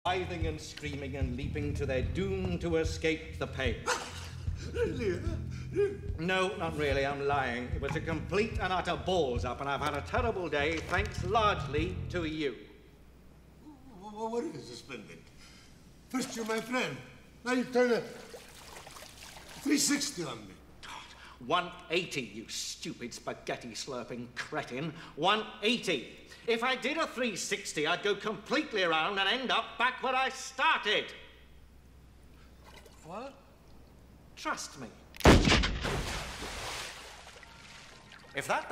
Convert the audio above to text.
writhing and screaming and leaping to their doom to escape the pain. Really? No, not really, I'm lying. It was a complete and utter balls-up, and I've had a terrible day, thanks largely to you. What is this, Benedict? First you're my friend, now you turn a 360 on me. God, 180, you stupid spaghetti-slurping cretin. 180. If I did a 360, I'd go completely around and end up back where I started. What? Trust me. If that